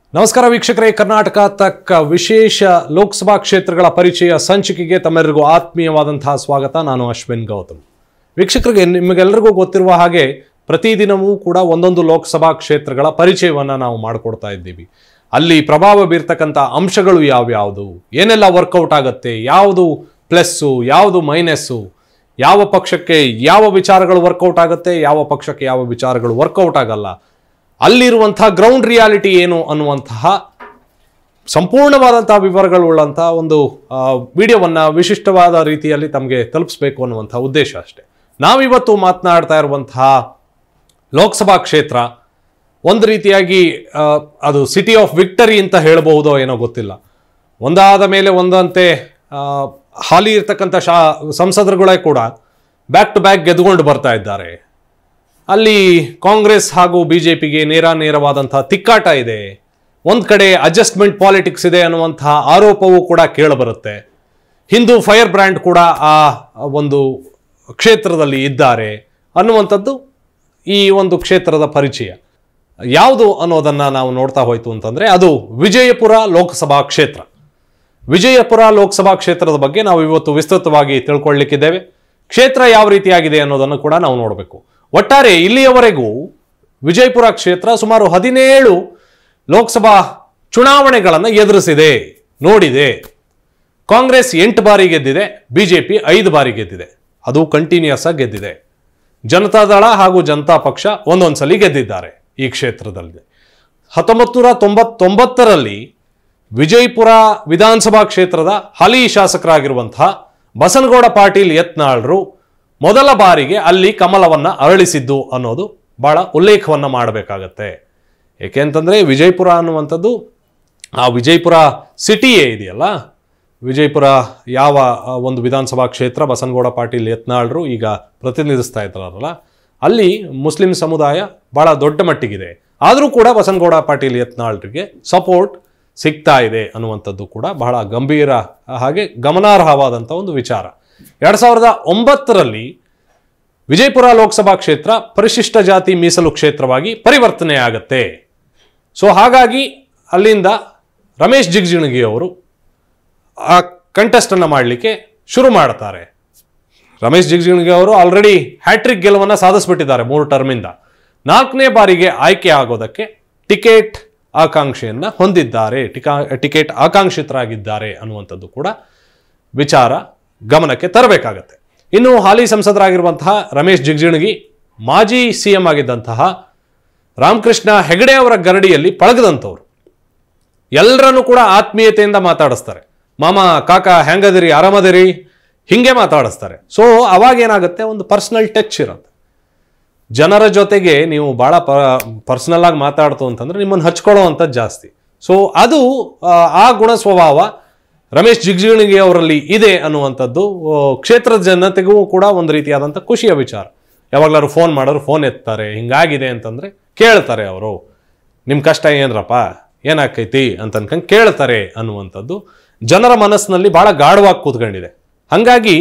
ನಮಸ್ಕಾರ ವೀಕ್ಷಕರೇ, ಕರ್ನಾಟಕ ತಕ್ಕ ವಿಶೇಷ ಲೋಕಸಭಾ ಕ್ಷೇತ್ರಗಳ ಪರಿಚಯ ಸಂಚಿಕೆಗೆ ತಮ್ಮೆಲ್ಲರಿಗೂ ಆತ್ಮೀಯವಾದಂತಹ ಸ್ವಾಗತ. ನಾನು ಅಶ್ವಿನ್ ಗೌತಮ್. ವೀಕ್ಷಕರಿಗೆ, ನಿಮಗೆಲ್ಲರಿಗೂ ಗೊತ್ತಿರುವ ಹಾಗೆ ಪ್ರತಿದಿನವೂ ಕೂಡ ಒಂದೊಂದು ಲೋಕಸಭಾ ಕ್ಷೇತ್ರಗಳ ಪರಿಚಯವನ್ನು ನಾವು ಮಾಡಿಕೊಡ್ತಾ ಇದ್ದೀವಿ. ಅಲ್ಲಿ ಪ್ರಭಾವ ಬೀರ್ತಕ್ಕಂಥ ಅಂಶಗಳು ಯಾವ್ಯಾವುದು, ಏನೆಲ್ಲ ವರ್ಕೌಟ್ ಆಗುತ್ತೆ, ಯಾವುದು ಪ್ಲಸ್ಸು, ಯಾವುದು ಮೈನಸ್ಸು, ಯಾವ ಪಕ್ಷಕ್ಕೆ ಯಾವ ವಿಚಾರಗಳು ವರ್ಕೌಟ್ ಆಗುತ್ತೆ, ಯಾವ ಪಕ್ಷಕ್ಕೆ ಯಾವ ವಿಚಾರಗಳು ವರ್ಕೌಟ್ ಆಗಲ್ಲ, ಅಲ್ಲಿರುವಂತಹ ಗ್ರೌಂಡ್ ರಿಯಾಲಿಟಿ ಏನು ಅನ್ನುವಂತಹ ಸಂಪೂರ್ಣವಾದಂತಹ ವಿವರಗಳುಳ್ಳಂತಹ ಒಂದು ವಿಡಿಯೋವನ್ನು ವಿಶಿಷ್ಟವಾದ ರೀತಿಯಲ್ಲಿ ತಮಗೆ ತಲುಪಿಸಬೇಕು ಅನ್ನುವಂತಹ ಉದ್ದೇಶ ಅಷ್ಟೇ. ನಾವಿವತ್ತು ಮಾತನಾಡ್ತಾ ಇರುವಂತಹ ಲೋಕಸಭಾ ಕ್ಷೇತ್ರ ಒಂದು ರೀತಿಯಾಗಿ ಅದು ಸಿಟಿ ಆಫ್ ವಿಕ್ಟರಿ ಅಂತ ಹೇಳಬಹುದೋ ಏನೋ ಗೊತ್ತಿಲ್ಲ. ಒಂದಾದ ಮೇಲೆ ಒಂದಂತೆ ಹಾಲಿ ಇರ್ತಕ್ಕಂಥ ಸಂಸದರುಗಳೇ ಕೂಡ ಬ್ಯಾಕ್ ಟು ಬ್ಯಾಕ್ ಗೆದ್ದುಕೊಂಡು ಬರ್ತಾ ಇದ್ದಾರೆ. ಅಲ್ಲಿ ಕಾಂಗ್ರೆಸ್ ಹಾಗೂ ಬಿಜೆಪಿಗೆ ನೇರವಾದಂತಹ ತಿಕ್ಕಾಟ ಇದೆ. ಒಂದು ಕಡೆ ಅಡ್ಜಸ್ಟ್ಮೆಂಟ್ ಪಾಲಿಟಿಕ್ಸ್ ಇದೆ ಅನ್ನುವಂತಹ ಆರೋಪವೂ ಕೂಡ ಕೇಳಬರುತ್ತೆ. ಹಿಂದೂ ಫೈರ್ ಬ್ರ್ಯಾಂಡ್ ಕೂಡ ಆ ಒಂದು ಕ್ಷೇತ್ರದಲ್ಲಿ ಇದ್ದಾರೆ ಅನ್ನುವಂಥದ್ದು ಈ ಒಂದು ಕ್ಷೇತ್ರದ ಪರಿಚಯ. ಯಾವುದು ಅನ್ನೋದನ್ನು ನಾವು ನೋಡ್ತಾ ಹೋಯ್ತು ಅಂತಂದರೆ ಅದು ವಿಜಯಪುರ ಲೋಕಸಭಾ ಕ್ಷೇತ್ರ. ವಿಜಯಪುರ ಲೋಕಸಭಾ ಕ್ಷೇತ್ರದ ಬಗ್ಗೆ ನಾವು ಇವತ್ತು ವಿಸ್ತೃತವಾಗಿ ತಿಳ್ಕೊಳ್ಳಿಕ್ಕಿದ್ದೇವೆ. ಕ್ಷೇತ್ರ ಯಾವ ರೀತಿಯಾಗಿದೆ ಅನ್ನೋದನ್ನು ಕೂಡ ನಾವು ನೋಡಬೇಕು. ಒಟ್ಟಾರೆ ಇಲ್ಲಿಯವರೆಗೂ ವಿಜಯಪುರ ಕ್ಷೇತ್ರ ಸುಮಾರು 17 ಲೋಕಸಭಾ ಚುನಾವಣೆಗಳನ್ನು ಎದುರಿಸಿದೆ, ನೋಡಿದೆ. ಕಾಂಗ್ರೆಸ್ 8 ಬಾರಿ ಗೆದ್ದಿದೆ, ಬಿಜೆಪಿ 5 ಬಾರಿ ಗೆದ್ದಿದೆ. ಅದು ಕಂಟಿನ್ಯೂಸ್ ಆಗಿ ಗೆದ್ದಿದೆ. ಜನತಾದಳ ಹಾಗೂ ಜನತಾ ಪಕ್ಷ ಒಂದೊಂದ್ಸಲಿ ಗೆದ್ದಿದ್ದಾರೆ ಈ ಕ್ಷೇತ್ರದಲ್ಲಿ. 1999ರಲ್ಲಿ ವಿಜಯಪುರ ವಿಧಾನಸಭಾ ಕ್ಷೇತ್ರದ ಹಾಲಿ ಶಾಸಕರಾಗಿರುವಂತಹ ಬಸನಗೌಡ ಪಾಟೀಲ್ ಯತ್ನಾಳ್ರು ಮೊದಲ ಬಾರಿಗೆ ಅಲ್ಲಿ ಕಮಲವನ್ನು ಅರಳಿಸಿದ್ದು ಅನ್ನೋದು ಬಹಳ ಉಲ್ಲೇಖವನ್ನು ಮಾಡಬೇಕಾಗತ್ತೆ. ಏಕೆಂತಂದರೆ ವಿಜಯಪುರ ಅನ್ನುವಂಥದ್ದು ಆ ವಿಜಯಪುರ ಸಿಟಿಯೇ ಇದೆಯಲ್ಲ, ವಿಜಯಪುರ ಯಾವ ಒಂದು ವಿಧಾನಸಭಾ ಕ್ಷೇತ್ರ ಬಸನಗೌಡ ಪಾಟೀಲ್ ಯತ್ನಾಳ್ರು ಈಗ ಪ್ರತಿನಿಧಿಸ್ತಾ ಇದ್ದಾರಲ್ಲ, ಅಲ್ಲಿ ಮುಸ್ಲಿಂ ಸಮುದಾಯ ಬಹಳ ದೊಡ್ಡ ಮಟ್ಟಿಗಿದೆ. ಆದರೂ ಕೂಡ ಬಸನಗೌಡ ಪಾಟೀಲ್ ಯತ್ನಾಳ್ರಿಗೆ ಸಪೋರ್ಟ್ ಸಿಗ್ತಾ ಇದೆ ಅನ್ನುವಂಥದ್ದು ಕೂಡ ಬಹಳ ಗಂಭೀರ ಹಾಗೆ ಗಮನಾರ್ಹವಾದಂಥ ಒಂದು ವಿಚಾರ. 2009ರಲ್ಲಿ ವಿಜಯಪುರ ಲೋಕಸಭಾ ಕ್ಷೇತ್ರ ಪರಿಶಿಷ್ಟ ಜಾತಿ ಮೀಸಲು ಕ್ಷೇತ್ರವಾಗಿ ಪರಿವರ್ತನೆ ಆಗತ್ತೆ. ಸೊ ಹಾಗಾಗಿ ಅಲ್ಲಿಂದ ರಮೇಶ್ ಜಿಗಜಿಣಗಿ ಅವರು ಆ ಕಂಟೆಸ್ಟನ್ನು ಮಾಡಲಿಕ್ಕೆ ಶುರು ಮಾಡ್ತಾರೆ. ರಮೇಶ್ ಜಿಗಜಿಣಗಿ ಅವರು ಆಲ್ರೆಡಿ ಹ್ಯಾಟ್ರಿಕ್ ಗೆಲುವನ್ನು ಸಾಧಿಸ್ಬಿಟ್ಟಿದ್ದಾರೆ 3 ಟರ್ಮಿಂದ. 4ನೇ ಬಾರಿಗೆ ಆಯ್ಕೆ ಆಗೋದಕ್ಕೆ ಟಿಕೆಟ್ ಆಕಾಂಕ್ಷೆಯನ್ನು ಹೊಂದಿದ್ದಾರೆ, ಟಿಕೆಟ್ ಆಕಾಂಕ್ಷಿತರಾಗಿದ್ದಾರೆ ಅನ್ನುವಂಥದ್ದು ಕೂಡ ವಿಚಾರ ಗಮನಕ್ಕೆ ತರಬೇಕಾಗತ್ತೆ. ಇನ್ನು ಹಾಲಿ ಸಂಸದರಾಗಿರುವಂತಹ ರಮೇಶ್ ಜಿಗಜಿಣಗಿ ಮಾಜಿ CM ಆಗಿದ್ದಂತಹ ರಾಮಕೃಷ್ಣ ಹೆಗಡೆ ಅವರ ಗರಡಿಯಲ್ಲಿ ಪಳಗದಂಥವ್ರು. ಎಲ್ಲರನ್ನೂ ಕೂಡ ಆತ್ಮೀಯತೆಯಿಂದ ಮಾತಾಡಿಸ್ತಾರೆ. ಮಾಮ, ಕಾಕ, ಹೆಂಗದಿರಿ, ಆರಾಮದಿರಿ, ಹಿಂಗೆ ಮಾತಾಡಿಸ್ತಾರೆ. ಸೊ ಅವಾಗೇನಾಗುತ್ತೆ, ಒಂದು ಪರ್ಸನಲ್ ಟಚ್ ಇರುತ್ತೆ. ಜನರ ಜೊತೆಗೆ ನೀವು ಭಾಳ ಪರ್ಸನಲ್ ಆಗಿ ಮಾತಾಡ್ತು ಅಂತಂದ್ರೆ ನಿಮ್ಮನ್ನು ಹಚ್ಕೊಳ್ಳೋ ಅಂಥದ್ದು ಜಾಸ್ತಿ. ಸೊ ಅದು ಆ ಗುಣ ಸ್ವಭಾವ ರಮೇಶ್ ಜಿಗಜಿಣಗಿ ಅವರಲ್ಲಿ ಇದೆ ಅನ್ನುವಂಥದ್ದು ಕ್ಷೇತ್ರದ ಜನತೆಗೂ ಕೂಡ ಒಂದು ರೀತಿಯಾದಂಥ ಖುಷಿಯ ವಿಚಾರ. ಯಾವಾಗಲಾದ್ರು ಫೋನ್ ಮಾಡೋರು ಫೋನ್ ಎತ್ತಾರೆ, ಹಿಂಗಾಗಿದೆ ಅಂತಂದರೆ ಕೇಳ್ತಾರೆ. ಅವರು ನಿಮ್ಮ ಕಷ್ಟ ಏನ್ರಪ್ಪ, ಏನಾಕೈತಿ ಅಂತ ಅನ್ಕೊಂಡು ಕೇಳ್ತಾರೆ ಅನ್ನುವಂಥದ್ದು ಜನರ ಮನಸ್ಸಿನಲ್ಲಿ ಭಾಳ ಗಾಢವಾಗಿ ಕೂತ್ಕೊಂಡಿದೆ. ಹಾಗಾಗಿ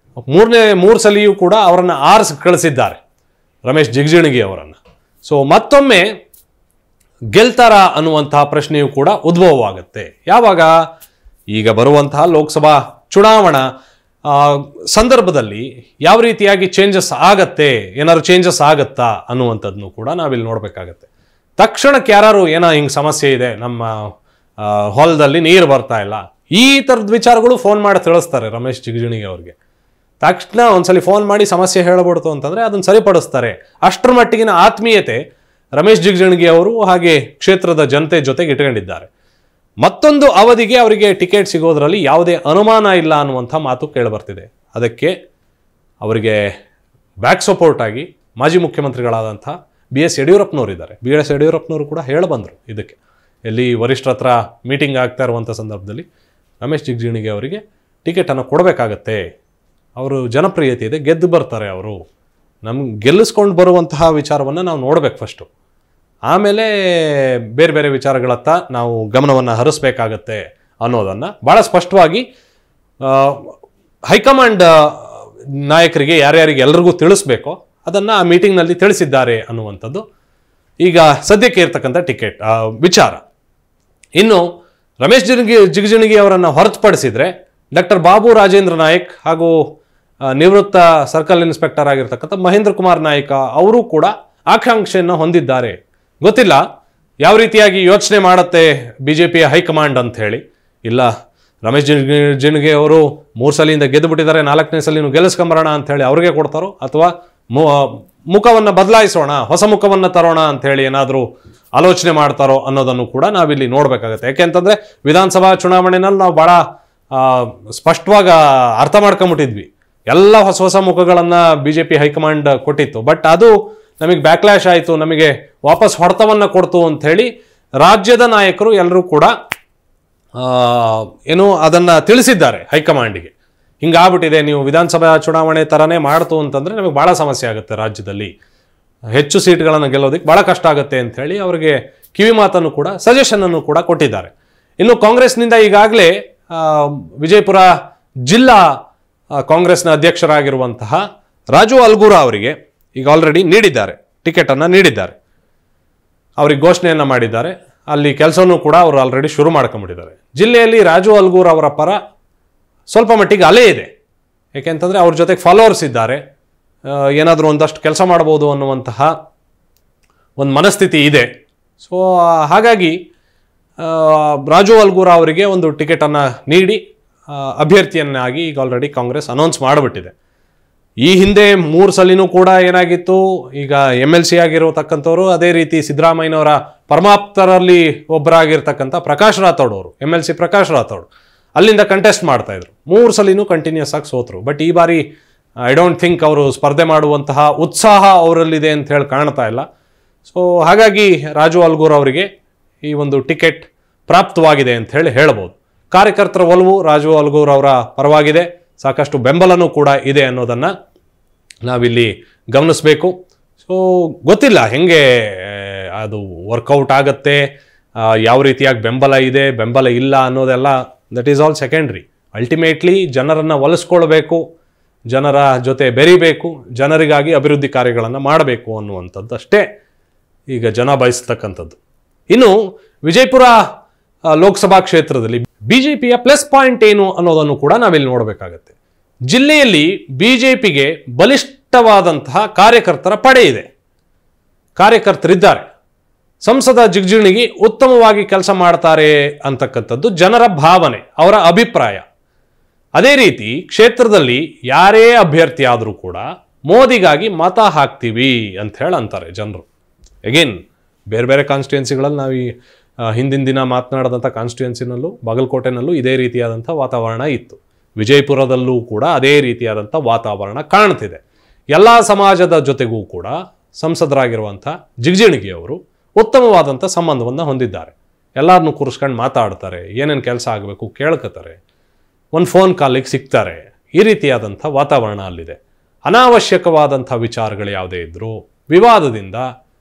3 ಸಲಿಯೂ ಕೂಡ ಅವರನ್ನು ಆರಿಸಿ ಕಳಿಸಿದ್ದಾರೆ, ರಮೇಶ್ ಜಿಗಜಿಣಗಿ ಅವರನ್ನು. ಸೊ ಮತ್ತೊಮ್ಮೆ ಗೆಲ್ತಾರ ಅನ್ನುವಂತಹ ಪ್ರಶ್ನೆಯೂ ಕೂಡ ಉದ್ಭವವಾಗುತ್ತೆ. ಯಾವಾಗ? ಈಗ ಬರುವಂತಹ ಲೋಕಸಭಾ ಚುನಾವಣಾ ಸಂದರ್ಭದಲ್ಲಿ ಯಾವ ರೀತಿಯಾಗಿ ಚೇಂಜಸ್ ಆಗತ್ತೆ, ಏನಾದ್ರು ಚೇಂಜಸ್ ಆಗತ್ತಾ ಅನ್ನುವಂಥದ್ದನ್ನು ಕೂಡ ನಾವಿಲ್ಲಿ ನೋಡಬೇಕಾಗತ್ತೆ. ತಕ್ಷಣಕ್ಕೆ ಯಾರು ಹಿಂಗೆ ಸಮಸ್ಯೆ ಇದೆ, ನಮ್ಮ ಹೊಲದಲ್ಲಿ ನೀರು ಬರ್ತಾ ಇಲ್ಲ, ಈ ಥರದ ವಿಚಾರಗಳು ಫೋನ್ ಮಾಡಿ ತಿಳಿಸ್ತಾರೆ ರಮೇಶ್ ಜಿಗಜಿಣಗಿ ಅವ್ರಿಗೆ. ತಕ್ಷಣ ಒಂದ್ಸಲಿ ಫೋನ್ ಮಾಡಿ ಸಮಸ್ಯೆ ಹೇಳಬಾರ್ದು ಅಂತಂದರೆ ಅದನ್ನು ಸರಿಪಡಿಸ್ತಾರೆ. ಅಷ್ಟರ ಮಟ್ಟಿಗಿನ ಆತ್ಮೀಯತೆ ರಮೇಶ್ ಜಿಗಜಿಣಗಿ ಅವರು ಹಾಗೆ ಕ್ಷೇತ್ರದ ಜನತೆ ಜೊತೆಗೆ ಇಟ್ಕೊಂಡಿದ್ದಾರೆ. ಮತ್ತೊಂದು ಅವಧಿಗೆ ಅವರಿಗೆ ಟಿಕೆಟ್ ಸಿಗೋದ್ರಲ್ಲಿ ಯಾವುದೇ ಅನುಮಾನ ಇಲ್ಲ ಅನ್ನುವಂಥ ಮಾತು ಕೇಳಿಬರ್ತಿದೆ. ಅದಕ್ಕೆ ಅವರಿಗೆ ಬ್ಯಾಕ್ ಸಪೋರ್ಟ್ ಆಗಿ ಮಾಜಿ ಮುಖ್ಯಮಂತ್ರಿಗಳಾದಂಥ BS ಯಡಿಯೂರಪ್ಪನವರು ಇದ್ದಾರೆ. BS ಯಡಿಯೂರಪ್ಪನವರು ಕೂಡ ಹೇಳಬಂದರು ಇದಕ್ಕೆ. ಎಲ್ಲಿ ವರಿಷ್ಠರ ಹತ್ರ ಮೀಟಿಂಗ್ ಆಗ್ತಾ ಇರುವಂಥ ಸಂದರ್ಭದಲ್ಲಿ ರಮೇಶ್ ಜಿಗಜಿಣಗಿ ಅವರಿಗೆ ಟಿಕೆಟನ್ನು ಕೊಡಬೇಕಾಗತ್ತೆ, ಅವರು ಜನಪ್ರಿಯತೆ ಇದೆ, ಗೆದ್ದು ಬರ್ತಾರೆ, ಅವರು ನಮ್ಗೆ ಗೆಲ್ಲಿಸ್ಕೊಂಡು ಬರುವಂತಹ ವಿಚಾರವನ್ನು ನಾವು ನೋಡಬೇಕು ಫಸ್ಟು. ಆಮೇಲೆ ಬೇರೆ ಬೇರೆ ವಿಚಾರಗಳತ್ತ ನಾವು ಗಮನವನ್ನು ಹರಿಸ್ಬೇಕಾಗತ್ತೆ ಅನ್ನೋದನ್ನು ಭಾಳ ಸ್ಪಷ್ಟವಾಗಿ ಹೈಕಮಾಂಡ್ ನಾಯಕರಿಗೆ ಯಾರ್ಯಾರಿಗೆ ಎಲ್ರಿಗೂ ತಿಳಿಸ್ಬೇಕೋ ಅದನ್ನು ಆ ಮೀಟಿಂಗ್ನಲ್ಲಿ ತಿಳಿಸಿದ್ದಾರೆ ಅನ್ನುವಂಥದ್ದು ಈಗ ಸದ್ಯಕ್ಕೆ ಇರ್ತಕ್ಕಂಥ ಟಿಕೆಟ್ ವಿಚಾರ. ಇನ್ನು ರಮೇಶ್ ಜಿಗಜಿಣಗಿ ಅವರನ್ನು ಹೊರತುಪಡಿಸಿದರೆ ಡಾಕ್ಟರ್ ಬಾಬು ರಾಜೇಂದ್ರ ನಾಯಕ್ ಹಾಗೂ ನಿವೃತ್ತ ಸರ್ಕಲ್ ಇನ್ಸ್ಪೆಕ್ಟರ್ ಆಗಿರ್ತಕ್ಕಂಥ ಮಹೇಂದ್ರ ಕುಮಾರ್ ನಾಯ್ಕ ಅವರು ಕೂಡ ಆಕಾಂಕ್ಷೆಯನ್ನು ಹೊಂದಿದ್ದಾರೆ. ಗೊತ್ತಿಲ್ಲ ಯಾವ ರೀತಿಯಾಗಿ ಯೋಚನೆ ಮಾಡುತ್ತೆ ಬಿಜೆಪಿಯ ಹೈಕಮಾಂಡ್ ಅಂತ ಹೇಳಿ. ಇಲ್ಲ, ರಮೇಶ್ ಜಿಗಜಿಣಗಿ ಅವರು 3 ಸಲಿಂದ ಗೆದ್ದು ಬಿಟ್ಟಿದ್ದಾರೆ, 4ನೇ ಸಲಿನೂ ಗೆಲ್ಲಿಸ್ಕೊಂಬರೋಣ ಅಂತ ಹೇಳಿ ಅವ್ರಿಗೆ ಕೊಡ್ತಾರೋ, ಅಥವಾ ಮುಖವನ್ನು ಬದಲಾಯಿಸೋಣ, ಹೊಸ ಮುಖವನ್ನು ತರೋಣ ಅಂತ ಹೇಳಿ ಏನಾದರೂ ಆಲೋಚನೆ ಮಾಡ್ತಾರೋ ಅನ್ನೋದನ್ನು ಕೂಡ ನಾವಿಲ್ಲಿ ನೋಡಬೇಕಾಗತ್ತೆ. ಯಾಕೆಂತಂದ್ರೆ ವಿಧಾನಸಭಾ ಚುನಾವಣೆನಲ್ಲಿ ನಾವು ಭಾಳ ಸ್ಪಷ್ಟವಾಗಿ ಅರ್ಥ ಮಾಡ್ಕೊಂಬಿಟ್ಟಿದ್ವಿ. ಎಲ್ಲ ಹೊಸ ಹೊಸ ಮುಖಗಳನ್ನು ಬಿಜೆಪಿ ಹೈಕಮಾಂಡ್ ಕೊಟ್ಟಿತ್ತು. ಬಟ್ ಅದು ನಮಗೆ ಬ್ಯಾಕ್ಲ್ಯಾಶ್ ಆಯಿತು, ನಮಗೆ ವಾಪಸ್ ಹೊಡೆತವನ್ನು ಕೊಡ್ತು ಅಂಥೇಳಿ ರಾಜ್ಯದ ನಾಯಕರು ಎಲ್ಲರೂ ಕೂಡ ಏನು ಅದನ್ನು ತಿಳಿಸಿದ್ದಾರೆ ಹೈಕಮಾಂಡಿಗೆ. ಹಿಂಗಾಗ್ಬಿಟ್ಟಿದೆ, ನೀವು ವಿಧಾನಸಭಾ ಚುನಾವಣೆ ಥರನೇ ಮಾಡ್ತು ಅಂತಂದರೆ ನಮಗೆ ಭಾಳ ಸಮಸ್ಯೆ ಆಗುತ್ತೆ, ರಾಜ್ಯದಲ್ಲಿ ಹೆಚ್ಚು ಸೀಟ್ಗಳನ್ನು ಗೆಲ್ಲೋದಕ್ಕೆ ಭಾಳ ಕಷ್ಟ ಆಗುತ್ತೆ ಅಂಥೇಳಿ ಅವರಿಗೆ ಕಿವಿ ಮಾತನ್ನು ಕೂಡ ಸಜೆಷನನ್ನು ಕೂಡ ಕೊಟ್ಟಿದ್ದಾರೆ. ಇನ್ನು ಕಾಂಗ್ರೆಸ್ನಿಂದ ಈಗಾಗಲೇ ವಿಜಯಪುರ ಜಿಲ್ಲಾ ಕಾಂಗ್ರೆಸ್ನ ಅಧ್ಯಕ್ಷರಾಗಿರುವಂತಹ ರಾಜು ಅಲ್ಗೂರ ಅವರಿಗೆ ಈಗ ಆಲ್ರೆಡಿ ನೀಡಿದ್ದಾರೆ, ಟಿಕೆಟನ್ನು ನೀಡಿದ್ದಾರೆ, ಅವ್ರಿಗೆ ಘೋಷಣೆಯನ್ನು ಮಾಡಿದ್ದಾರೆ. ಅಲ್ಲಿ ಕೆಲಸನೂ ಕೂಡ ಅವರು ಆಲ್ರೆಡಿ ಶುರು ಮಾಡ್ಕೊಂಡ್ಬಿಟ್ಟಿದ್ದಾರೆ. ಜಿಲ್ಲೆಯಲ್ಲಿ ರಾಜು ಅಲ್ಗೂರ್ ಅವರ ಪರ ಸ್ವಲ್ಪ ಮಟ್ಟಿಗೆ ಅಲೆ ಇದೆ. ಏಕೆಂತಂದರೆ ಅವ್ರ ಜೊತೆಗೆ ಫಾಲೋವರ್ಸ್ ಇದ್ದಾರೆ, ಏನಾದರೂ ಒಂದಷ್ಟು ಕೆಲಸ ಮಾಡ್ಬೋದು ಅನ್ನುವಂತಹ ಒಂದು ಮನಸ್ಥಿತಿ ಇದೆ. ಸೊ ಹಾಗಾಗಿ ರಾಜು ಅಲ್ಗೂರ ಅವರಿಗೆ ಒಂದು ಟಿಕೆಟನ್ನು ನೀಡಿ ಅಭ್ಯರ್ಥಿಯನ್ನಾಗಿ ಈಗ ಆಲ್ರೆಡಿ ಕಾಂಗ್ರೆಸ್ ಅನೌನ್ಸ್ ಮಾಡಿಬಿಟ್ಟಿದೆ. ಈ ಹಿಂದೆ 3 ಸಲಿನೂ ಕೂಡ ಏನಾಗಿತ್ತು, ಈಗ MLC ಆಗಿರತಕ್ಕಂಥವ್ರು, ಅದೇ ರೀತಿ ಸಿದ್ದರಾಮಯ್ಯನವರ ಪರಮಾಪ್ತರಲ್ಲಿ ಒಬ್ಬರಾಗಿರ್ತಕ್ಕಂಥ ಪ್ರಕಾಶ್ ರಾಥೋಡ್ ಅವರು, MLC ಪ್ರಕಾಶ್ ರಾಥೋಡ್ ಅಲ್ಲಿಂದ ಕಂಟೆಸ್ಟ್ ಮಾಡ್ತಾ ಇದ್ರು. 3 ಸಲಿನೂ ಕಂಟಿನ್ಯೂಸ್ ಆಗಿ ಸೋತರು. ಬಟ್ ಈ ಬಾರಿ ಐ ಡೋಂಟ್ ಥಿಂಕ್ ಅವರು ಸ್ಪರ್ಧೆ ಮಾಡುವಂತಹ ಉತ್ಸಾಹ ಅವರಲ್ಲಿದೆ ಅಂತ ಹೇಳಿ ಕಾಣ್ತಾ ಇಲ್ಲ. ಸೊ ಹಾಗಾಗಿ ರಾಜು ಅಲ್ಗೂರ್ ಅವರಿಗೆ ಈ ಒಂದು ಟಿಕೆಟ್ ಪ್ರಾಪ್ತವಾಗಿದೆ ಅಂತ ಹೇಳಿ ಹೇಳ್ಬೋದು. ಕಾರ್ಯಕರ್ತರ ಒಲವು ರಾಜು ಅಲ್ಗೂರ್ ಅವರ ಪರವಾಗಿದೆ, ಸಾಕಷ್ಟು ಬೆಂಬಲನೂ ಕೂಡ ಇದೆ ಅನ್ನೋದನ್ನು ನಾವಿಲ್ಲಿ ಗಮನಿಸಬೇಕು. ಸೊ ಗೊತ್ತಿಲ್ಲ ಹೆಂಗೆ ಅದು ವರ್ಕೌಟ್ ಆಗುತ್ತೆ, ಯಾವ ರೀತಿಯಾಗಿ ಬೆಂಬಲ ಇದೆ ಬೆಂಬಲ ಇಲ್ಲ ಅನ್ನೋದೆಲ್ಲ, that is all secondary. Ultimately ಜನರನ್ನು ಒಲಿಸ್ಕೊಳ್ಬೇಕು, ಜನರ ಜೊತೆ ಬೆರಿಬೇಕು, ಜನರಿಗಾಗಿ ಅಭಿವೃದ್ಧಿ ಕಾರ್ಯಗಳನ್ನು ಮಾಡಬೇಕು ಅನ್ನುವಂಥದ್ದು ಅಷ್ಟೇ ಈಗ ಜನ ಬಯಸ್ತಕ್ಕಂಥದ್ದು. ಇನ್ನು ವಿಜಯಪುರ ಲೋಕಸಭಾ ಕ್ಷೇತ್ರದಲ್ಲಿ ಬಿಜೆಪಿಯ ಪ್ಲಸ್ ಪಾಯಿಂಟ್ ಏನು ಅನ್ನೋದನ್ನು ಕೂಡ ನಾವಿಲ್ಲಿ ನೋಡಬೇಕಾಗತ್ತೆ. ಜಿಲ್ಲೆಯಲ್ಲಿ ಬಿಜೆಪಿಗೆ ಬಲಿಷ್ಠವಾದಂತಹ ಕಾರ್ಯಕರ್ತರ ಪಡೆ ಇದೆ, ಕಾರ್ಯಕರ್ತರಿದ್ದಾರೆ. ಸಂಸದ ಜಿಗಜಿಣಗಿ ಉತ್ತಮವಾಗಿ ಕೆಲಸ ಮಾಡ್ತಾರೆ ಅಂತಕ್ಕಂಥದ್ದು ಜನರ ಭಾವನೆ, ಅವರ ಅಭಿಪ್ರಾಯ. ಅದೇ ರೀತಿ ಕ್ಷೇತ್ರದಲ್ಲಿ ಯಾರೇ ಅಭ್ಯರ್ಥಿ ಆದರೂ ಕೂಡ ಮೋದಿಗಾಗಿ ಮತ ಹಾಕ್ತೀವಿ ಅಂತ ಹೇಳಿ ಅಂತಾರೆ ಜನರು. ಅಗೇನ್ ಬೇರೆ ಬೇರೆ ಕಾನ್ಸ್ಟಿಟ್ಯೂನ್ಸಿಗಳಲ್ಲಿ ನಾವು ಈ ಹಿಂದಿನ ದಿನ ಮಾತನಾಡಿದಂಥ ಕಾನ್ಸ್ಟಿಟ್ಯೂನ್ಸಿನಲ್ಲೂ ಬಾಗಲಕೋಟೆನಲ್ಲೂ ಇದೇ ರೀತಿಯಾದಂಥ ವಾತಾವರಣ ಇತ್ತು. ವಿಜಯಪುರದಲ್ಲೂ ಕೂಡ ಅದೇ ರೀತಿಯಾದಂಥ ವಾತಾವರಣ ಕಾಣ್ತಿದೆ. ಎಲ್ಲ ಸಮಾಜದ ಜೊತೆಗೂ ಕೂಡ ಸಂಸದರಾಗಿರುವಂಥ ಜಿಗಜಿಣಗಿ ಅವರು ಉತ್ತಮವಾದಂಥ ಸಂಬಂಧವನ್ನು ಹೊಂದಿದ್ದಾರೆ. ಎಲ್ಲರನ್ನೂ ಕೂರಿಸ್ಕೊಂಡು ಮಾತಾಡ್ತಾರೆ, ಏನೇನು ಕೆಲಸ ಆಗಬೇಕು ಕೇಳ್ಕೊತಾರೆ, ಒಂದು ಫೋನ್ ಕಾಲಿಗೆ ಸಿಗ್ತಾರೆ. ಈ ರೀತಿಯಾದಂಥ ವಾತಾವರಣ ಅಲ್ಲಿದೆ. ಅನಾವಶ್ಯಕವಾದಂಥ ವಿಚಾರಗಳು ಯಾವುದೇ ಇದ್ದರೂ ವಿವಾದದಿಂದ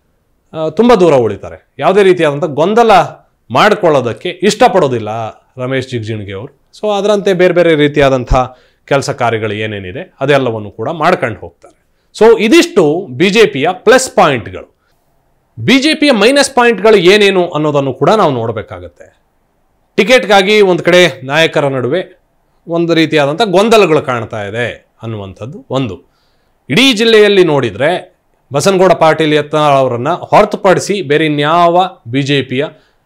ತುಂಬ ದೂರ ಉಳಿತಾರೆ. ಯಾವುದೇ ರೀತಿಯಾದಂಥ ಗೊಂದಲ ಮಾಡಿಕೊಳ್ಳೋದಕ್ಕೆ ಇಷ್ಟಪಡೋದಿಲ್ಲ ರಮೇಶ್ ಜಿಗಜಿಣಗಿ ಅವರು. ಸೊ ಅದರಂತೆ ಬೇರೆ ಬೇರೆ ರೀತಿಯಾದಂಥ ಕೆಲಸ ಕಾರ್ಯಗಳು ಏನೇನಿದೆ ಅದೆಲ್ಲವನ್ನು ಕೂಡ ಮಾಡ್ಕೊಂಡು ಹೋಗ್ತಾರೆ. ಸೊ ಇದಿಷ್ಟು ಬಿಜೆಪಿಯ ಪ್ಲಸ್ ಪಾಯಿಂಟ್ಗಳು. ಬಿಜೆಪಿಯ ಮೈನಸ್ ಪಾಯಿಂಟ್ಗಳು ಏನೇನು ಅನ್ನೋದನ್ನು ಕೂಡ ನಾವು ನೋಡಬೇಕಾಗತ್ತೆ. ಟಿಕೆಟ್ಗಾಗಿ ಒಂದು ಕಡೆ ನಾಯಕರ ನಡುವೆ ಒಂದು ರೀತಿಯಾದಂಥ ಗೊಂದಲಗಳು ಕಾಣ್ತಾ ಇದೆ ಅನ್ನುವಂಥದ್ದು ಒಂದು. ಇಡೀ ಜಿಲ್ಲೆಯಲ್ಲಿ ನೋಡಿದರೆ ಬಸನಗೌಡ ಪಾಟೀಲ್ ಯತ್ನಾಳ್ ಅವರನ್ನು ಹೊರತುಪಡಿಸಿ ಬೇರೆ ಇನ್ಯಾವ ಬಿಜೆಪಿಯ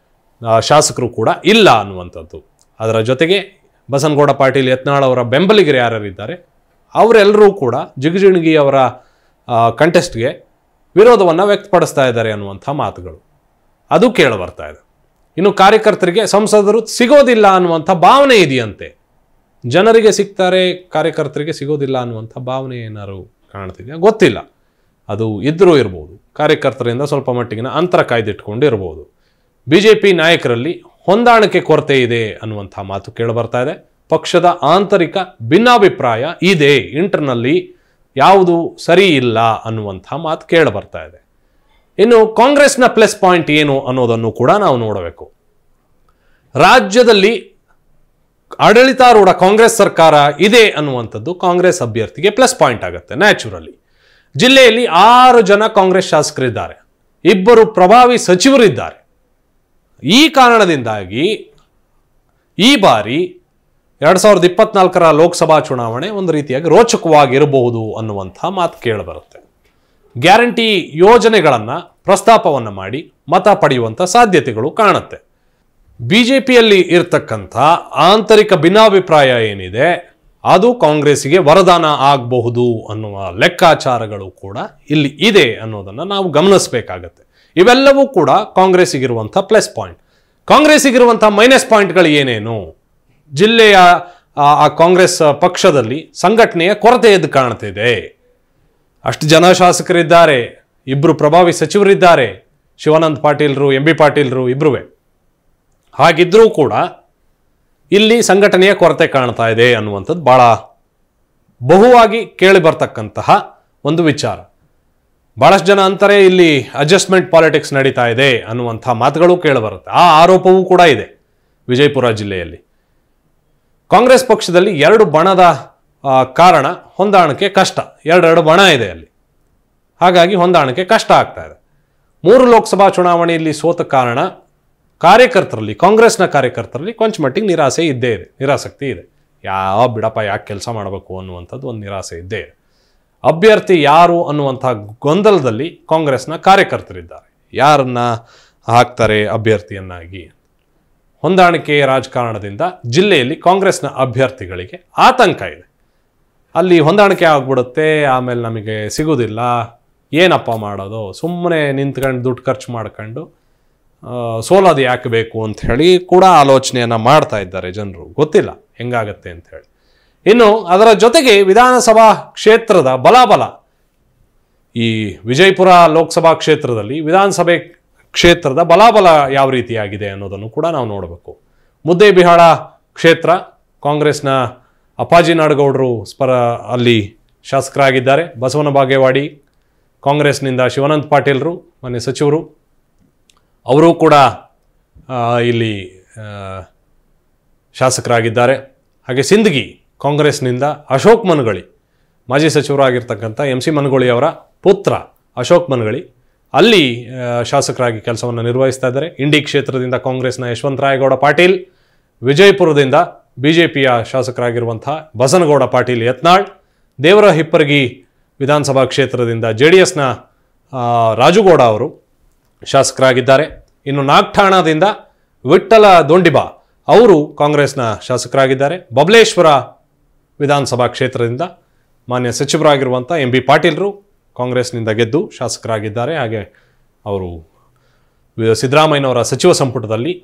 ಶಾಸಕರು ಕೂಡ ಇಲ್ಲ ಅನ್ನುವಂಥದ್ದು. ಅದರ ಜೊತೆಗೆ ಬಸನಗೌಡ ಪಾಟೀಲ್ ಯತ್ನಾಳ್ ಅವರ ಬೆಂಬಲಿಗರು ಯಾರ್ಯಾರಿದ್ದಾರೆ ಅವರೆಲ್ಲರೂ ಕೂಡ ಜಿಗಜಿಣಗಿ ಅವರ ಕಂಟೆಸ್ಟ್ಗೆ ವಿರೋಧವನ್ನು ವ್ಯಕ್ತಪಡಿಸ್ತಾ ಇದ್ದಾರೆ ಅನ್ನುವಂಥ ಮಾತುಗಳು ಅದು ಕೇಳಿ ಬರ್ತಾ ಇದೆ. ಇನ್ನು ಕಾರ್ಯಕರ್ತರಿಗೆ ಸಂಸದರು ಸಿಗೋದಿಲ್ಲ ಅನ್ನುವಂಥ ಭಾವನೆ ಇದೆಯಂತೆ. ಜನರಿಗೆ ಸಿಗ್ತಾರೆ, ಕಾರ್ಯಕರ್ತರಿಗೆ ಸಿಗೋದಿಲ್ಲ ಅನ್ನುವಂಥ ಭಾವನೆ ಏನಾದ್ರು ಕಾಣ್ತಿದೆಯಾ ಗೊತ್ತಿಲ್ಲ. ಅದು ಇದ್ದರೂ ಇರ್ಬೋದು, ಕಾರ್ಯಕರ್ತರಿಂದ ಸ್ವಲ್ಪ ಮಟ್ಟಿಗಿನ ಅಂತರ ಕಾಯ್ದಿಟ್ಕೊಂಡು ಇರ್ಬೋದು. ಬಿಜೆಪಿ ನಾಯಕರಲ್ಲಿ ಹೊಂದಾಣಿಕೆ ಕೊರತೆ ಇದೆ ಅನ್ನುವಂಥ ಮಾತು ಕೇಳಿಬರ್ತಾ ಇದೆ. ಪಕ್ಷದ ಆಂತರಿಕ ಭಿನ್ನಾಭಿಪ್ರಾಯ ಇದೆ, ಇಂಟರ್ನಲ್ಲಿ ಯಾವುದು ಸರಿ ಇಲ್ಲ ಅನ್ನುವಂಥ ಮಾತು ಕೇಳಿಬರ್ತಾ ಇದೆ. ಇನ್ನು ಕಾಂಗ್ರೆಸ್ನ ಪ್ಲಸ್ ಪಾಯಿಂಟ್ ಏನು ಅನ್ನೋದನ್ನು ಕೂಡ ನಾವು ನೋಡಬೇಕು. ರಾಜ್ಯದಲ್ಲಿ ಆಡಳಿತಾರೂಢ ಕಾಂಗ್ರೆಸ್ ಸರ್ಕಾರ ಇದೆ ಅನ್ನುವಂಥದ್ದು ಕಾಂಗ್ರೆಸ್ ಅಭ್ಯರ್ಥಿಗೆ ಪ್ಲಸ್ ಪಾಯಿಂಟ್ ಆಗುತ್ತೆ ನ್ಯಾಚುರಲಿ. ಜಿಲ್ಲೆಯಲ್ಲಿ 6 ಜನ ಕಾಂಗ್ರೆಸ್ ಶಾಸಕರಿದ್ದಾರೆ, 2 ಪ್ರಭಾವಿ ಸಚಿವರಿದ್ದಾರೆ. ಈ ಕಾರಣದಿಂದಾಗಿ ಈ ಬಾರಿ 2024ರ ಲೋಕಸಭಾ ಚುನಾವಣೆ ಒಂದು ರೀತಿಯಾಗಿ ರೋಚಕವಾಗಿರಬಹುದು ಅನ್ನುವಂಥ ಮಾತು ಕೇಳಿಬರುತ್ತೆ. ಗ್ಯಾರಂಟಿ ಯೋಜನೆಗಳನ್ನು ಪ್ರಸ್ತಾಪವನ್ನು ಮಾಡಿ ಮತ ಪಡೆಯುವಂಥ ಸಾಧ್ಯತೆಗಳು ಕಾಣುತ್ತೆ. ಬಿಜೆಪಿಯಲ್ಲಿ ಇರ್ತಕ್ಕಂಥ ಆಂತರಿಕ ಭಿನ್ನಾಭಿಪ್ರಾಯ ಏನಿದೆ ಅದು ಕಾಂಗ್ರೆಸ್ಸಿಗೆ ವರದಾನ ಆಗಬಹುದು ಅನ್ನುವ ಲೆಕ್ಕಾಚಾರಗಳು ಕೂಡ ಇಲ್ಲಿ ಇದೆ ಅನ್ನೋದನ್ನು ನಾವು ಗಮನಿಸಬೇಕಾಗತ್ತೆ. ಇವೆಲ್ಲವೂ ಕೂಡ ಕಾಂಗ್ರೆಸ್ಸಿಗಿರುವಂಥ ಪ್ಲಸ್ ಪಾಯಿಂಟ್. ಕಾಂಗ್ರೆಸ್ಸಿಗಿರುವಂಥ ಮೈನಸ್ ಪಾಯಿಂಟ್ಗಳು ಏನೇನು? ಜಿಲ್ಲೆಯ ಆ ಕಾಂಗ್ರೆಸ್ ಪಕ್ಷದಲ್ಲಿ ಸಂಘಟನೆಯ ಕೊರತೆ ಎದ್ದು ಕಾಣ್ತಿದೆ. ಅಷ್ಟು ಜನ ಶಾಸಕರಿದ್ದಾರೆ, 2 ಪ್ರಭಾವಿ ಸಚಿವರಿದ್ದಾರೆ, ಶಿವಾನಂದ ಪಾಟೀಲ್ರು, ಎಂ ಬಿ ಪಾಟೀಲ್ರು ಇಬ್ಬರೂ. ಹಾಗಿದ್ರೂ ಕೂಡ ಇಲ್ಲಿ ಸಂಘಟನೆಯ ಕೊರತೆ ಕಾಣ್ತಾ ಇದೆ ಅನ್ನುವಂಥದ್ದು ಭಾಳ ಬಹುವಾಗಿ ಕೇಳಿ ಬರ್ತಕ್ಕಂತಹ ಒಂದು ವಿಚಾರ. ಭಾಳಷ್ಟು ಜನ ಅಂತಾರೆ ಇಲ್ಲಿ ಅಡ್ಜಸ್ಟ್ಮೆಂಟ್ ಪಾಲಿಟಿಕ್ಸ್ ನಡೀತಾ ಇದೆ ಅನ್ನುವಂಥ ಮಾತುಗಳು ಕೇಳಿಬರುತ್ತೆ. ಆ ಆರೋಪವೂ ಕೂಡ ಇದೆ. ವಿಜಯಪುರ ಜಿಲ್ಲೆಯಲ್ಲಿ ಕಾಂಗ್ರೆಸ್ ಪಕ್ಷದಲ್ಲಿ 2 ಬಣದ ಕಾರಣ ಹೊಂದಾಣಿಕೆ ಕಷ್ಟ. 2 ಬಣ ಇದೆ ಅಲ್ಲಿ, ಹಾಗಾಗಿ ಹೊಂದಾಣಿಕೆ ಕಷ್ಟ ಆಗ್ತಾ ಇದೆ. 3 ಲೋಕಸಭಾ ಚುನಾವಣೆಯಲ್ಲಿ ಸೋತ ಕಾರಣ ಕಾರ್ಯಕರ್ತರಲ್ಲಿ, ಕಾಂಗ್ರೆಸ್ನ ಕಾರ್ಯಕರ್ತರಲ್ಲಿ ಕೊಂಚ ಮಟ್ಟಿಗೆ ನಿರಾಸೆ ಇದ್ದೇ ಇದೆ, ನಿರಾಸಕ್ತಿ ಇದೆ. ಬಿಡಪ್ಪ ಯಾಕೆ ಕೆಲಸ ಮಾಡಬೇಕು ಅನ್ನುವಂಥದ್ದು ಒಂದು ನಿರಾಸೆ ಇದ್ದೇ ಇದೆ. ಅಭ್ಯರ್ಥಿ ಯಾರು ಅನ್ನುವಂಥ ಗೊಂದಲದಲ್ಲಿ ಕಾಂಗ್ರೆಸ್ನ ಕಾರ್ಯಕರ್ತರಿದ್ದಾರೆ. ಯಾರನ್ನ ಹಾಕ್ತಾರೆ ಅಭ್ಯರ್ಥಿಯನ್ನಾಗಿ? ಹೊಂದಾಣಿಕೆ ರಾಜಕಾರಣದಿಂದ ಜಿಲ್ಲೆಯಲ್ಲಿ ಕಾಂಗ್ರೆಸ್ನ ಅಭ್ಯರ್ಥಿಗಳಿಗೆ ಆತಂಕ ಇದೆ. ಅಲ್ಲಿ ಹೊಂದಾಣಿಕೆ ಆಗ್ಬಿಡುತ್ತೆ, ಆಮೇಲೆ ನಮಗೆ ಸಿಗೋದಿಲ್ಲ, ಏನಪ್ಪ ಮಾಡೋದು, ಸುಮ್ಮನೆ ನಿಂತ್ಕೊಂಡು ದುಡ್ಡು ಖರ್ಚು ಮಾಡ್ಕೊಂಡು ಸೋಲೋದು ಯಾಕೆ ಬೇಕು ಅಂತ ಹೇಳಿ ಕೂಡ ಆಲೋಚನೆಯನ್ನು ಮಾಡ್ತಾ ಇದ್ದಾರೆ ಜನರು. ಗೊತ್ತಿಲ್ಲ ಹೆಂಗಾಗತ್ತೆ ಅಂತ ಹೇಳಿ. ಇನ್ನು ಅದರ ಜೊತೆಗೆ ವಿಧಾನಸಭಾ ಕ್ಷೇತ್ರದ ಬಲಾಬಲ, ಈ ವಿಜಯಪುರ ಲೋಕಸಭಾ ಕ್ಷೇತ್ರದಲ್ಲಿ ವಿಧಾನಸಭೆ ಕ್ಷೇತ್ರದ ಬಲಾಬಲ ಯಾವ ರೀತಿಯಾಗಿದೆ ಅನ್ನೋದನ್ನು ಕೂಡ ನಾವು ನೋಡಬೇಕು. ಮುದ್ದೇಬಿಹಾಳ ಕ್ಷೇತ್ರ ಕಾಂಗ್ರೆಸ್ನ ಅಪ್ಪಾಜಿ ನಾಡಗೌಡರು ಅಲ್ಲಿ ಶಾಸಕರಾಗಿದ್ದಾರೆ. ಬಸವನ ಬಾಗೇವಾಡಿ ಕಾಂಗ್ರೆಸ್ನಿಂದ ಶಿವಾನಂದ ಪಾಟೀಲ್ರು ಮಾನ್ಯ ಸಚಿವರು, ಅವರು ಕೂಡ ಇಲ್ಲಿ ಶಾಸಕರಾಗಿದ್ದಾರೆ. ಹಾಗೆ ಸಿಂದಗಿ ಕಾಂಗ್ರೆಸ್ನಿಂದ ಅಶೋಕ್ ಮನಗಳಿ, ಮಾಜಿ ಸಚಿವರಾಗಿರ್ತಕ್ಕಂಥ MC ಮನಗಳಿ ಅವರ ಪುತ್ರ ಅಶೋಕ್ ಮನಗಳಿ ಅಲ್ಲಿ ಶಾಸಕರಾಗಿ ಕೆಲಸವನ್ನು ನಿರ್ವಹಿಸ್ತಾ ಇದ್ದಾರೆ. ಇಂಡಿ ಕ್ಷೇತ್ರದಿಂದ ಕಾಂಗ್ರೆಸ್ನ ಯಶವಂತರಾಯಗೌಡ ಪಾಟೀಲ್, ವಿಜಯಪುರದಿಂದ BJPಯ ಶಾಸಕರಾಗಿರುವಂಥ ಬಸನಗೌಡ ಪಾಟೀಲ್ ಯತ್ನಾಳ್, ದೇವರ ಹಿಪ್ಪರಗಿ ವಿಧಾನಸಭಾ ಕ್ಷೇತ್ರದಿಂದ JDSನ ರಾಜುಗೌಡ ಅವರು ಶಾಸಕರಾಗಿದ್ದಾರೆ. ಇನ್ನು ನಾಗ್ಠಾಣದಿಂದ ವಿಠ್ಠಲ ದೊಂಡಿಬಾ ಅವರು ಕಾಂಗ್ರೆಸ್ನ ಶಾಸಕರಾಗಿದ್ದಾರೆ. ಬಬಲೇಶ್ವರ ವಿಧಾನಸಭಾ ಕ್ಷೇತ್ರದಿಂದ ಮಾನ್ಯ ಸಚಿವರಾಗಿರುವಂಥ MB ಪಾಟೀಲ್ರು ಕಾಂಗ್ರೆಸ್ನಿಂದ ಗೆದ್ದು ಶಾಸಕರಾಗಿದ್ದಾರೆ. ಹಾಗೆ ಅವರು ಸಿದ್ದರಾಮಯ್ಯನವರ ಸಚಿವ ಸಂಪುಟದಲ್ಲಿ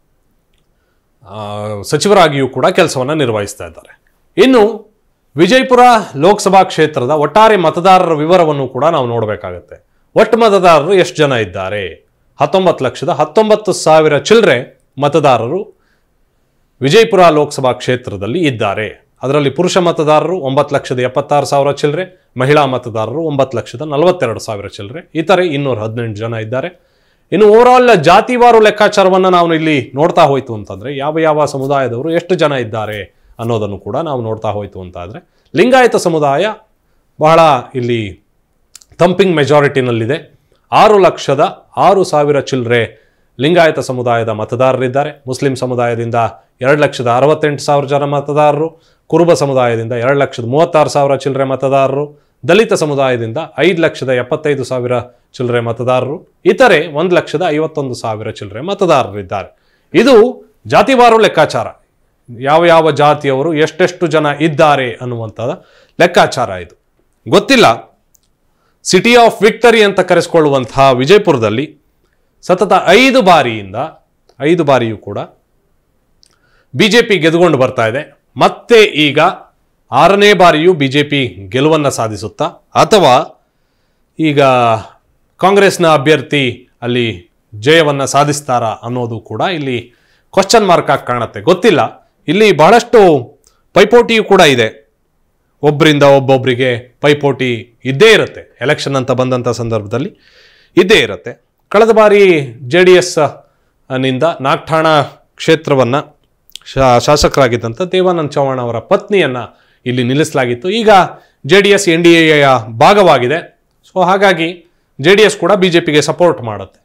ಸಚಿವರಾಗಿಯೂ ಕೂಡ ಕೆಲಸವನ್ನು ನಿರ್ವಹಿಸ್ತಾ ಇದ್ದಾರೆ. ಇನ್ನು ವಿಜಯಪುರ ಲೋಕಸಭಾ ಕ್ಷೇತ್ರದ ಒಟ್ಟಾರೆ ಮತದಾರರ ವಿವರವನ್ನು ಕೂಡ ನಾವು ನೋಡಬೇಕಾಗತ್ತೆ. ಒಟ್ಟು ಮತದಾರರು ಎಷ್ಟು ಜನ ಇದ್ದಾರೆ? 19,19,000 ಚಿಲ್ಲರೆ ಮತದಾರರು ವಿಜಯಪುರ ಲೋಕಸಭಾ ಕ್ಷೇತ್ರದಲ್ಲಿ ಇದ್ದಾರೆ. ಅದರಲ್ಲಿ ಪುರುಷ ಮತದಾರರು 9,76,000 ಚಿಲ್ಲರೆ, ಮಹಿಳಾ ಮತದಾರರು 9,42,000 ಚಿಲ್ಲರೆ, ಇತರೆ 218 ಜನ ಇದ್ದಾರೆ. ಇನ್ನು ಓವರಾಲ್ ಜಾತಿವಾರು ಲೆಕ್ಕಾಚಾರವನ್ನು ನಾವು ಇಲ್ಲಿ ನೋಡ್ತಾ ಹೋಯ್ತು ಅಂತಂದರೆ ಯಾವ ಯಾವ ಸಮುದಾಯದವರು ಎಷ್ಟು ಜನ ಇದ್ದಾರೆ ಅನ್ನೋದನ್ನು ಕೂಡ ನಾವು ನೋಡ್ತಾ ಹೋಯ್ತು ಅಂತಾದರೆ, ಲಿಂಗಾಯತ ಸಮುದಾಯ ಬಹಳ ಇಲ್ಲಿ ಥಂಪಿಂಗ್ ಮೆಜಾರಿಟಿನಲ್ಲಿದೆ. 6,06,000 ಚಿಲ್ಲರೆ ಲಿಂಗಾಯತ ಸಮುದಾಯದ ಮತದಾರರಿದ್ದಾರೆ. ಮುಸ್ಲಿಂ ಸಮುದಾಯದಿಂದ 2,68,000 ಜನ ಮತದಾರರು, ಕುರುಬ ಸಮುದಾಯದಿಂದ 2,36,000 ಚಿಲ್ಲರೆ ಮತದಾರರು, ದಲಿತ ಸಮುದಾಯದಿಂದ 5,75,000 ಚಿಲ್ಲರೆ ಮತದಾರರು, ಇತರೆ 1,51,000 ಚಿಲ್ಲರೆ ಮತದಾರರಿದ್ದಾರೆ. ಇದು ಜಾತಿವಾರು ಲೆಕ್ಕಾಚಾರ. ಯಾವ ಯಾವ ಜಾತಿಯವರು ಎಷ್ಟೆಷ್ಟು ಜನ ಇದ್ದಾರೆ ಅನ್ನುವಂಥದ್ದು ಲೆಕ್ಕಾಚಾರ ಇದು. ಗೊತ್ತಿಲ್ಲ, ಸಿಟಿ ಆಫ್ ವಿಕ್ಟರಿ ಅಂತ ಕರೆಸಿಕೊಳ್ಳುವಂತಹ ವಿಜಯಪುರದಲ್ಲಿ ಸತತ 5 ಬಾರಿಯೂ ಕೂಡ BJP ಗೆದ್ದುಕೊಂಡು ಬರ್ತಾ ಇದೆ. ಮತ್ತೆ ಈಗ 6ನೇ ಬಾರಿಯೂ BJP ಗೆಲುವನ್ನು ಸಾಧಿಸುತ್ತಾ ಅಥವಾ ಈಗ ಕಾಂಗ್ರೆಸ್ನ ಅಭ್ಯರ್ಥಿ ಅಲ್ಲಿ ಜಯವನ್ನು ಸಾಧಿಸ್ತಾರಾ ಅನ್ನೋದು ಕೂಡ ಇಲ್ಲಿ ಕ್ವಶನ್ ಮಾರ್ಕ್ ಆಗಿ ಕಾಣುತ್ತೆ. ಗೊತ್ತಿಲ್ಲ. ಇಲ್ಲಿ ಬಹಳಷ್ಟು ಪೈಪೋಟಿಯೂ ಕೂಡ ಇದೆ. ಒಬ್ಬರಿಂದ ಒಬ್ಬೊಬ್ಬರಿಗೆ ಪೈಪೋಟಿ ಇದ್ದೇ ಇರುತ್ತೆ. ಎಲೆಕ್ಷನ್ ಅಂತ ಬಂದಂಥ ಸಂದರ್ಭದಲ್ಲಿ ಇದ್ದೇ ಇರುತ್ತೆ. ಕಳೆದ ಬಾರಿ JDS ನಿಂದ ನಾಗ್ಠಾಣ ಕ್ಷೇತ್ರವನ್ನು ಶಾಸಕರಾಗಿದ್ದಂಥ ದೇವಾನಂದ್ ಚವ್ಹಾಣ್ ಅವರ ಪತ್ನಿಯನ್ನು ಇಲ್ಲಿ ನಿಲ್ಲಿಸಲಾಗಿತ್ತು. ಈಗ JDS NDAಯ ಭಾಗವಾಗಿದೆ. ಸೊ ಹಾಗಾಗಿ JDS ಕೂಡ BJPಗೆ ಸಪೋರ್ಟ್ ಮಾಡುತ್ತೆ.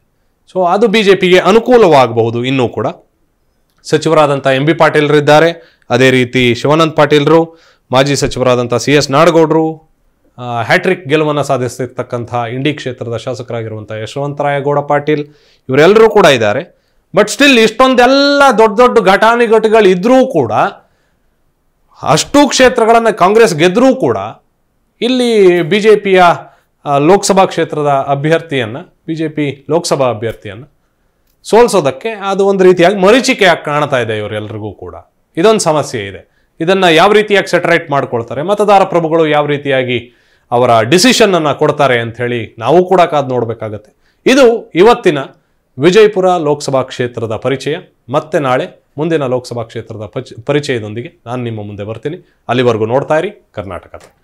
ಸೊ ಅದು BJPಗೆ ಅನುಕೂಲವಾಗಬಹುದು. ಇನ್ನೂ ಕೂಡ ಸಚಿವರಾದಂಥ MB ಪಾಟೀಲ್ರಿದ್ದಾರೆ, ಅದೇ ರೀತಿ ಶಿವಾನಂದ ಪಾಟೀಲ್ರು, ಮಾಜಿ ಸಚಿವರಾದಂಥ CS ನಾಡಗೌಡರು, ಹ್ಯಾಟ್ರಿಕ್ ಗೆಲುವನ್ನು ಸಾಧಿಸ್ತಿರ್ತಕ್ಕಂಥ ಇಂಡಿ ಕ್ಷೇತ್ರದ ಶಾಸಕರಾಗಿರುವಂಥ ಯಶವಂತರಾಯಗೌಡ ಪಾಟೀಲ್, ಇವರೆಲ್ಲರೂ ಕೂಡ ಇದ್ದಾರೆ. ಬಟ್ ಸ್ಟಿಲ್ ಇಷ್ಟೊಂದೆಲ್ಲ ದೊಡ್ಡ ದೊಡ್ಡ ಘಟಾನುಘಟಿಗಳು ಇದ್ರೂ ಕೂಡ, ಅಷ್ಟು ಕ್ಷೇತ್ರಗಳನ್ನು ಕಾಂಗ್ರೆಸ್ ಗೆದ್ದರೂ ಕೂಡ ಇಲ್ಲಿ BJPಯ ಲೋಕಸಭಾ ಕ್ಷೇತ್ರದ ಅಭ್ಯರ್ಥಿಯನ್ನು, BJP ಲೋಕಸಭಾ ಅಭ್ಯರ್ಥಿಯನ್ನು ಸೋಲ್ಸೋದಕ್ಕೆ ಅದು ಒಂದು ರೀತಿಯಾಗಿ ಮರೀಚಿಕೆಯಾಗಿ ಕಾಣ್ತಾ ಇದೆ ಇವರೆಲ್ಲರಿಗೂ ಕೂಡ. ಇದೊಂದು ಸಮಸ್ಯೆ ಇದೆ. ಇದನ್ನು ಯಾವ ರೀತಿಯಾಗಿ ಸೆಟರೇಟ್ ಮಾಡ್ಕೊಳ್ತಾರೆ, ಮತದಾರ ಪ್ರಭುಗಳು ಯಾವ ರೀತಿಯಾಗಿ ಅವರ ಡಿಸಿಷನ್ ಕೊಡ್ತಾರೆ ಅಂತ ಹೇಳಿ ನಾವು ಕೂಡ ಕಾದು ನೋಡಬೇಕಾಗತ್ತೆ. ಇದು ಇವತ್ತಿನ ವಿಜಯಪುರ ಲೋಕಸಭಾ ಕ್ಷೇತ್ರದ ಪರಿಚಯ. ಮತ್ತೆ ನಾಳೆ ಮುಂದಿನ ಲೋಕಸಭಾ ಕ್ಷೇತ್ರದ ಪರಿಚಯದೊಂದಿಗೆ ನಾನು ನಿಮ್ಮ ಮುಂದೆ ಬರ್ತೀನಿ. ಅಲ್ಲಿವರೆಗೂ ನೋಡ್ತಾ ಇರಿ ಕರ್ನಾಟಕ.